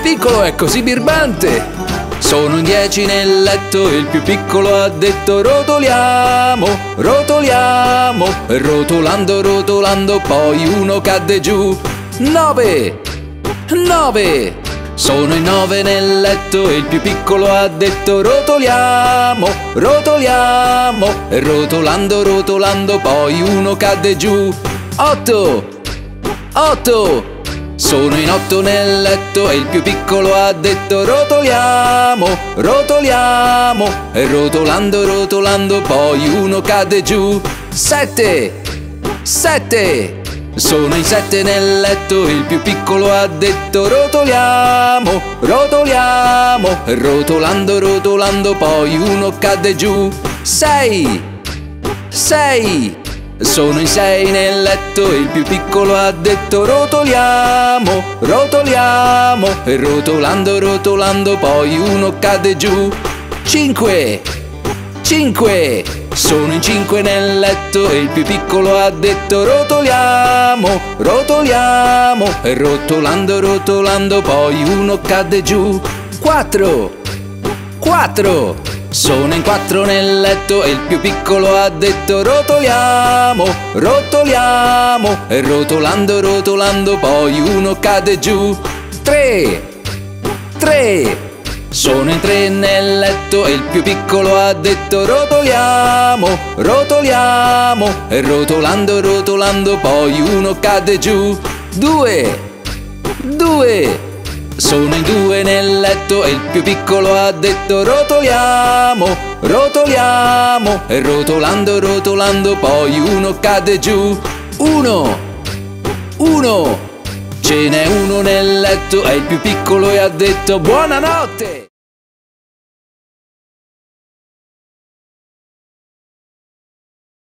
piccolo è così birbante. Sono in 10 nel letto e il più piccolo ha detto rotoliamo, rotoliamo. E rotolando, rotolando poi uno cadde giù. 9, 9. Sono in 9 nel letto e il più piccolo ha detto rotoliamo, rotoliamo. E rotolando, rotolando poi uno cadde giù. 8, 8. Sono in 8 nel letto e il più piccolo ha detto rotoliamo, rotoliamo. E rotolando, rotolando poi uno cade giù. 7, 7. Sono in 7 nel letto e il più piccolo ha detto rotoliamo, rotoliamo. E rotolando, rotolando poi uno cade giù. 6, 6. Sono in 6 nel letto e il più piccolo ha detto rotoliamo, rotoliamo. E rotolando, rotolando poi uno cade giù. 5, 5. Sono in 5 nel letto e il più piccolo ha detto rotoliamo, rotoliamo. E rotolando, rotolando poi uno cade giù. 4, 4. Sono in 4 nel letto e il più piccolo ha detto rotoliamo, rotoliamo. E rotolando, rotolando poi uno cade giù. 3, 3. Sono in 3 nel letto e il più piccolo ha detto rotoliamo, rotoliamo. E rotolando, rotolando poi uno cade giù. 2, 2. Sono in 2 nel letto e il più piccolo ha detto rotoliamo, rotoliamo. E rotolando, rotolando poi uno cade giù. 1, 1. Ce n'è uno nel letto e il più piccolo e ha detto buonanotte.